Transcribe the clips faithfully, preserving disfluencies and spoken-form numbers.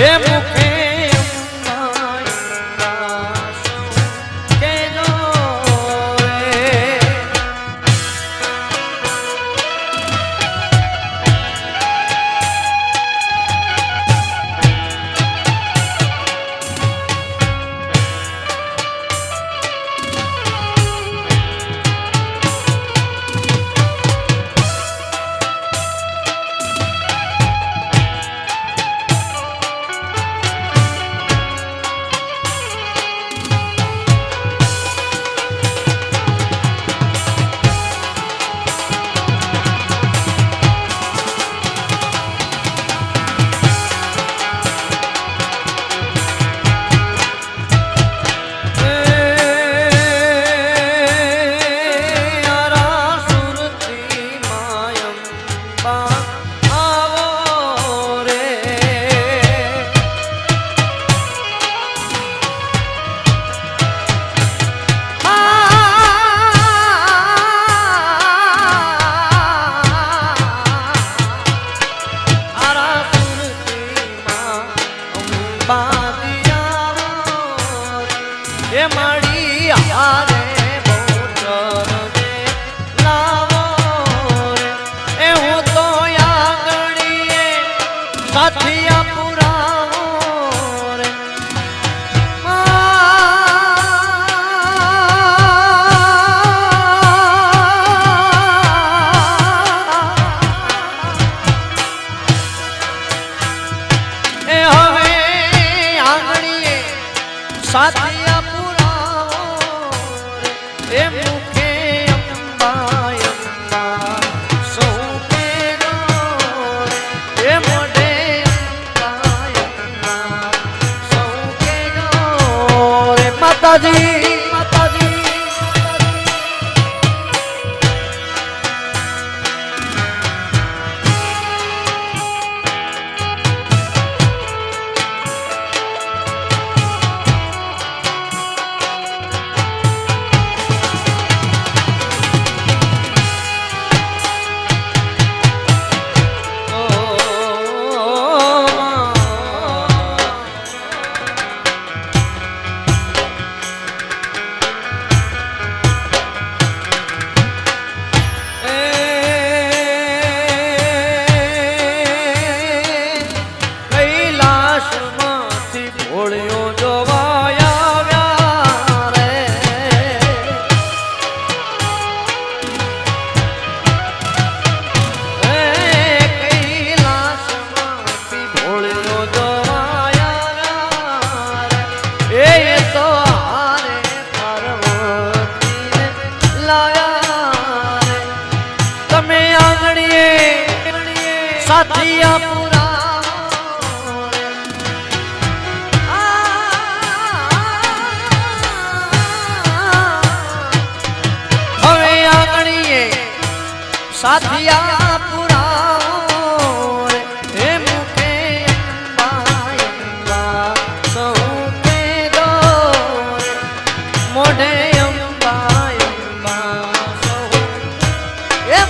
એ મુખે સાથિયા પુરાવો એ મુખે અંબા અંબા સૌ કે એ મોઢે અંબા અંબા સૌ કે રે માતાજી માતાજી સાથિયા પુરાવો હવે આંગણીએ સાથિયા પુરાવો હે મુખે અંબા અંબા સૌ કે દો મોઢે અંબા અંબા સૌ એ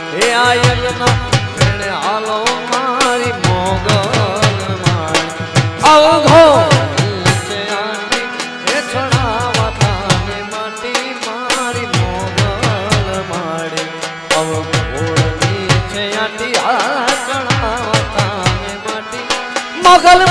એ આયગના એને હાલો મારી મોગલ મારી અવઘો નીચે આંટી એ ચડાવા તાને માટી મારી મોગલ મારી અવઘો નીચે આંટી આ ચડાવા તાને માટી મોગલ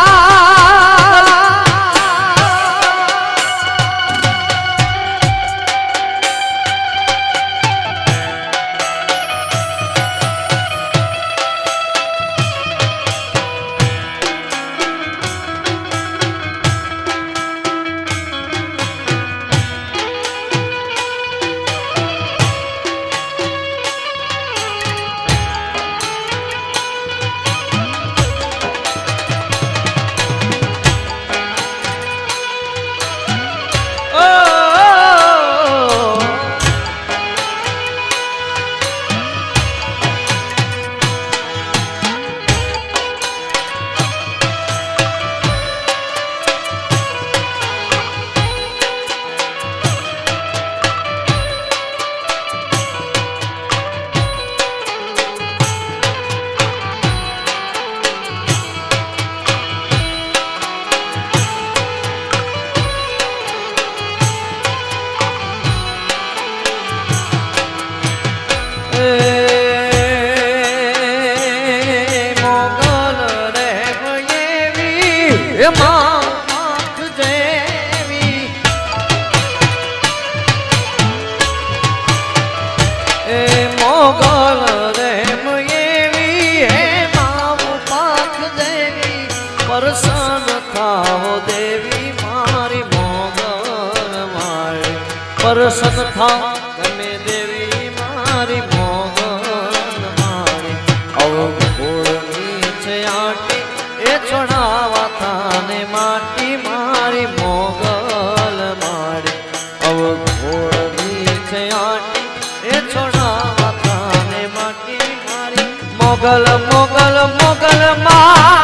परसन था गमे देवी मारी मोगल मारी अवघोड़ नीचे आटी ए चढ़ावा थाने माटी मारी मोगल मारी अवघोड़ नीचे आटी ए चढ़ावा थाने माटी मारी मोगल मोगल मोगल माँ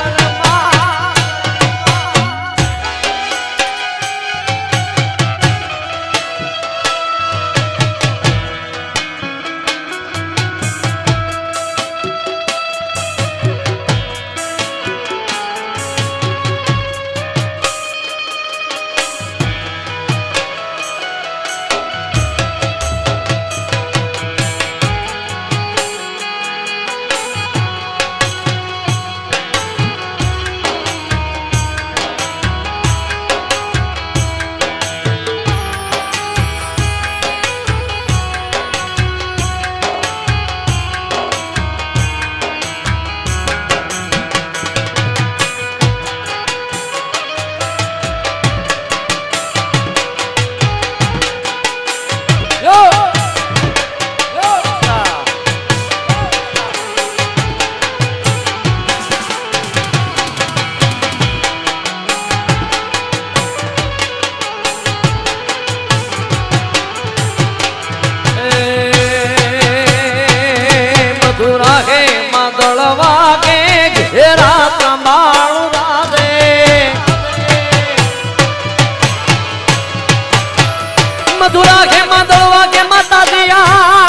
मधुरा के माधवा के माता दिया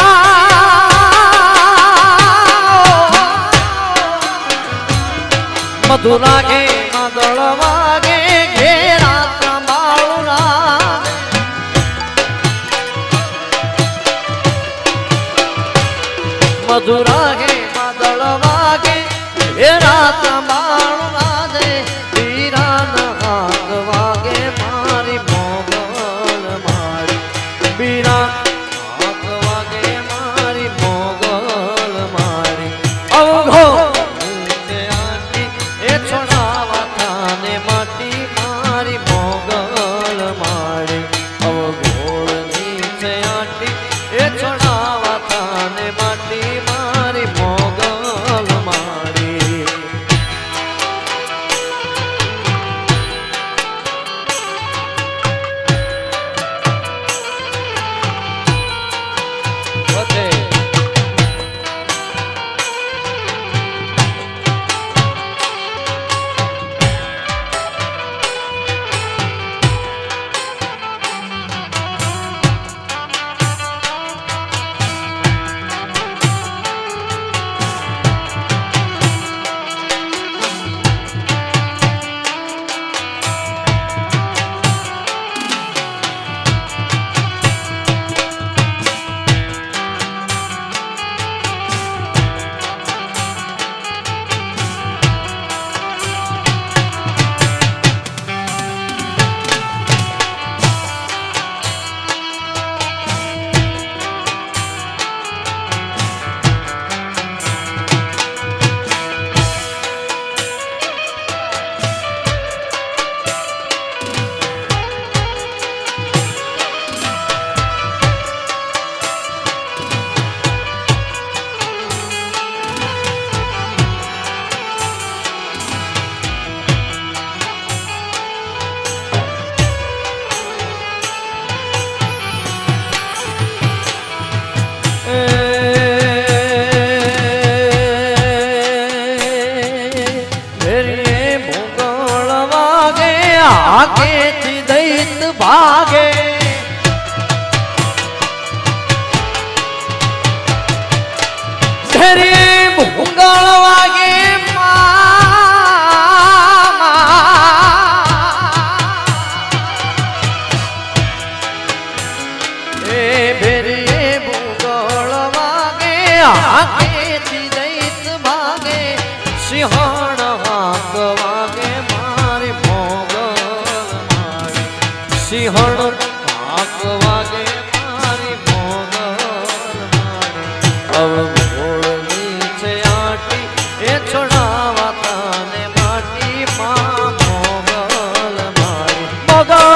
मधुरा के माधवा के घेरा संभालना मधुरा के माधवा के घेरा संभालना दे वीरा नागवा के मारी मोगल मारी वीरा नागवा के मारी मोगल मारी अवघो नीचे आटी ए छोड़ावा थाने माटी मारी मोगल मारी अवघोड़ नीचे आटी ए छोड़ावा थाने माटी मारी मोगल मारी हाके थी दैत भागे सिंहण हाक वागे मारी मोगल मारी सिंहण हाक वागे मारी मोगल मारी अब मोड़ नीचे आटी ए छोड़ावा ताने माटी मां मोगल मारी मोगल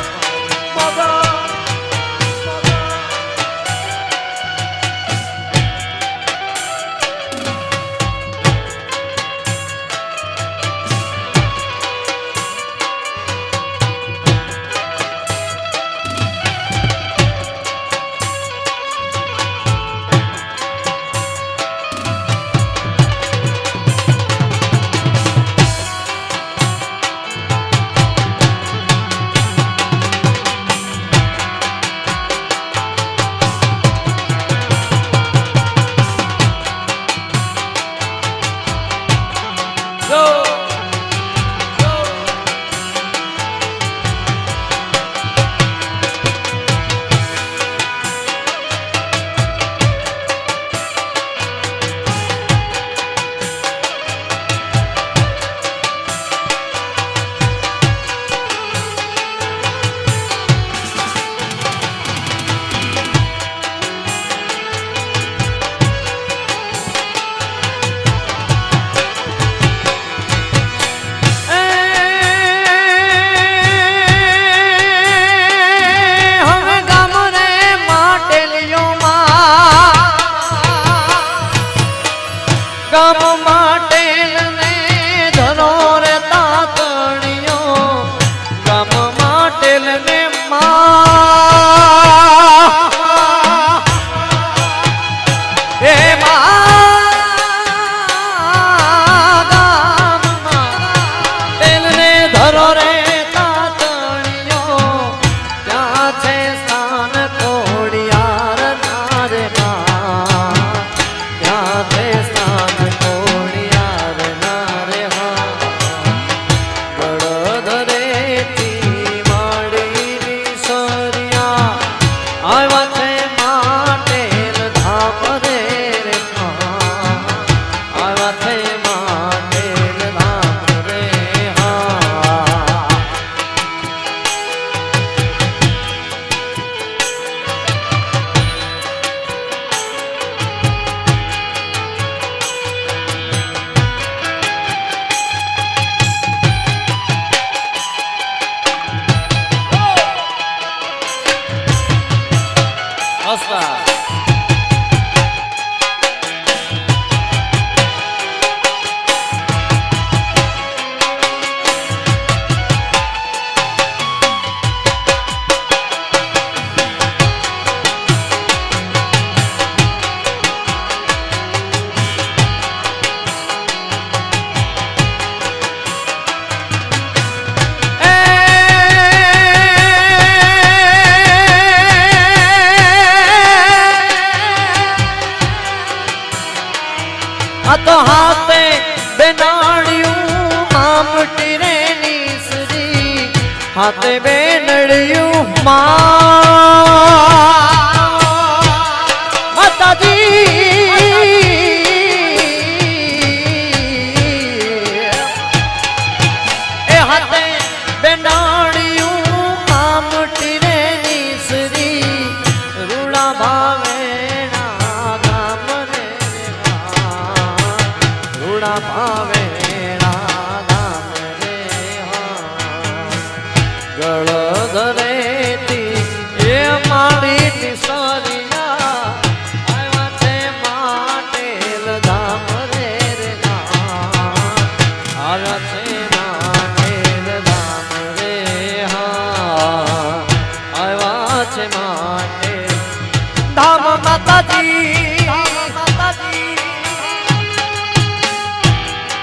तो हाथे बेनाड़ियों आमटी रे नीसरी हाथे बेनड़ियों माँ माता जी ए हाथे बेनाड़ियों आमटी रे नीसरी रूड़ा भावे भावे राम रे गळ धरेती ए माड़ी निसरिया आवा छे माटेल धाम रे रे आवा छे माटेल धाम रे हाँ आवा छे माटेल धाम माता जी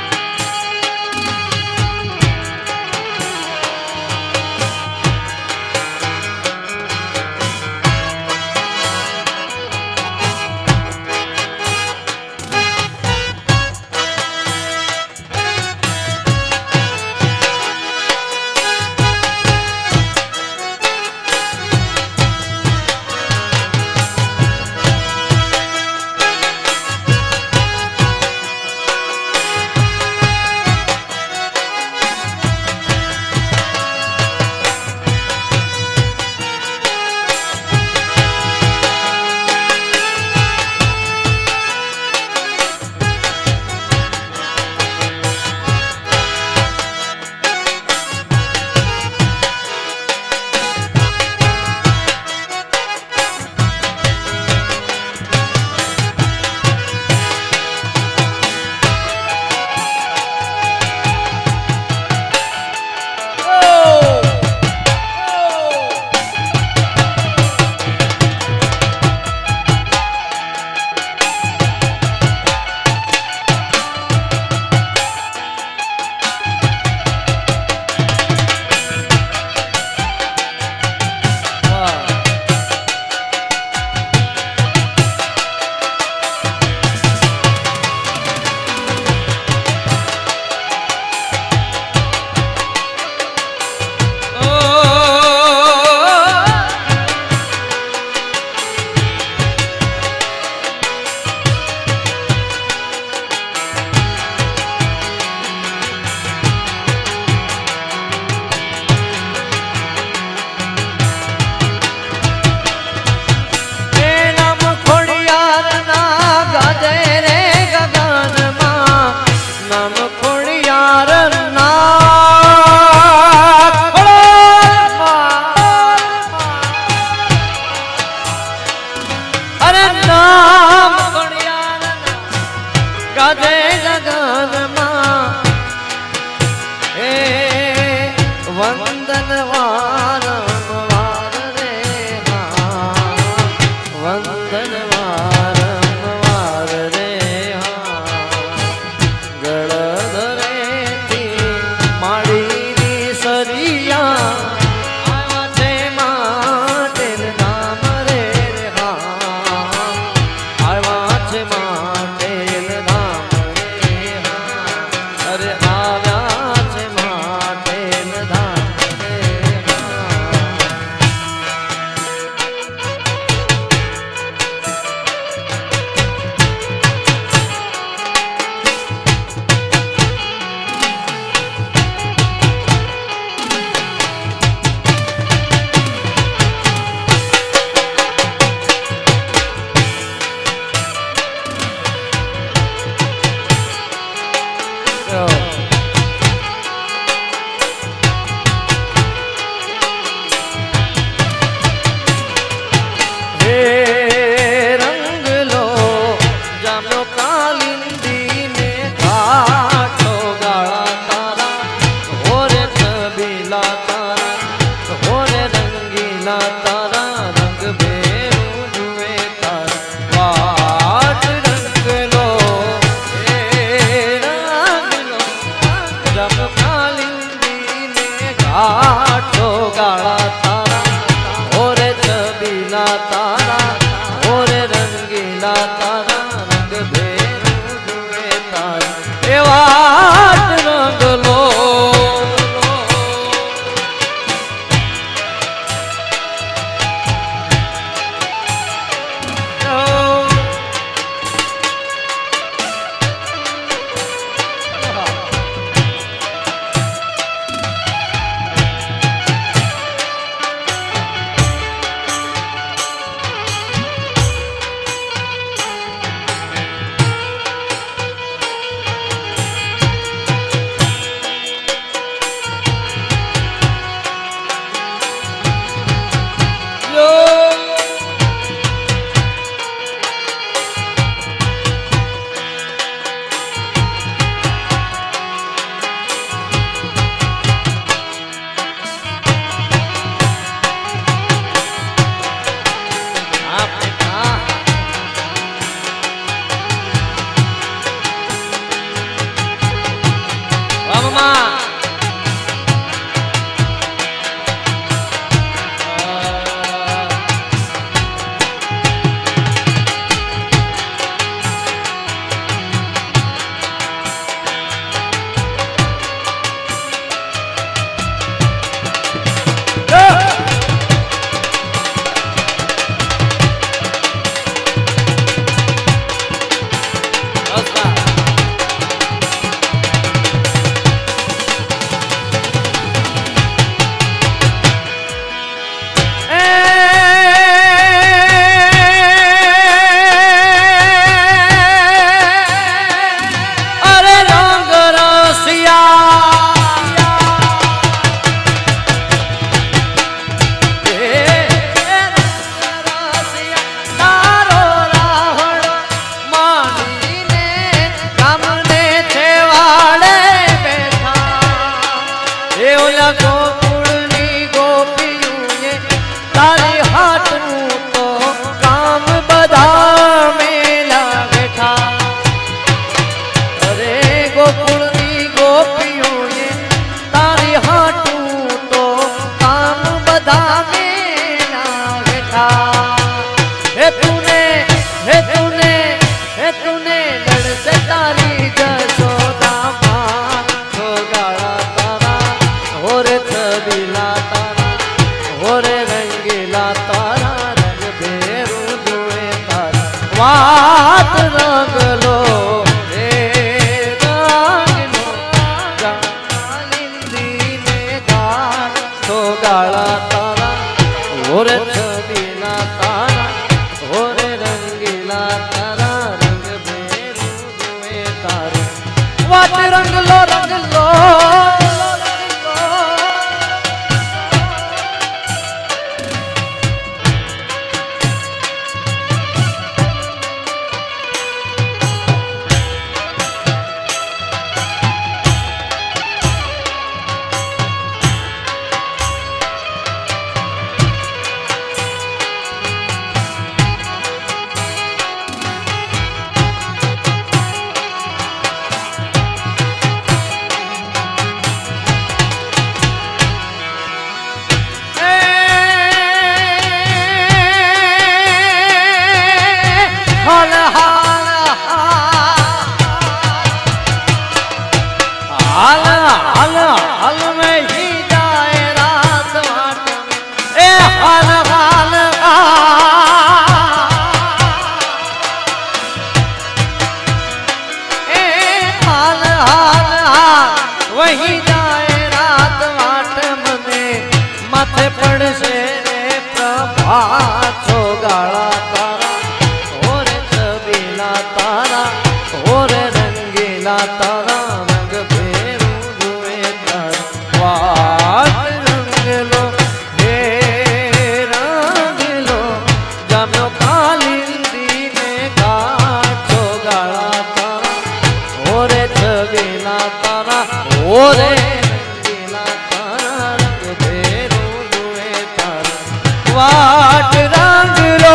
वही जाए रात वाट मने माथे पड़से रे प्रभात छोगाड़ा तारा और छबीला तारा और रंगीला तारा रंग फेरू जुए तार वाट रंग लो हे रंग लो जाम्यो कालिंदी ने घाट छोगाड़ा तारा और छबीला तारा और रंगीला तारा रंग फेरू जुए तार वाट रंग लो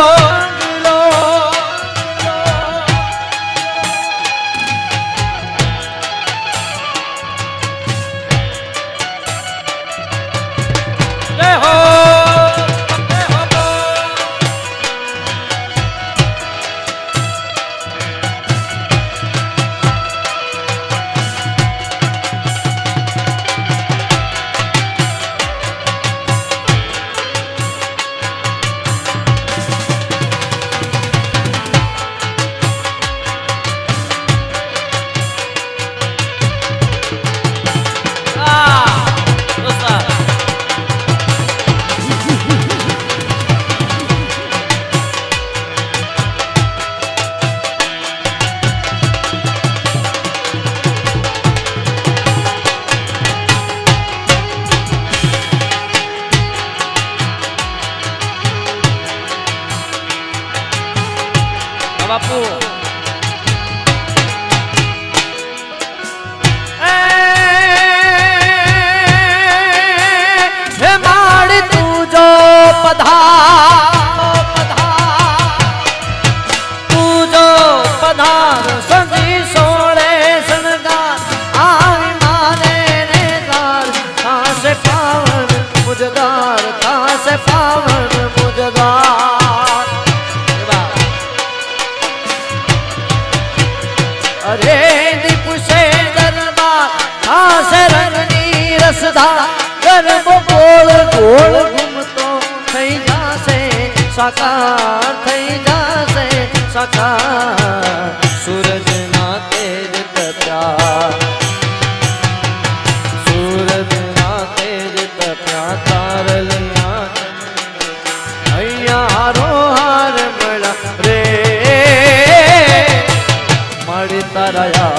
बापू हे माड़ तू जो पधार तू जो पधार संजी सोले सनगार आवी माने ने दार कहाँ से पावन मुझदार कहाँ से पावन मुझदार अरे दीप से दरबार कहाँ से रंगनी रसदार गर्भ गोल गोल घूमतो थई जासे साकार थई जासे साकार सूरज ना तेज तप्या सूरज ना तेज तप्या तारलिया अय्या हारो हार मड़ा रे तारा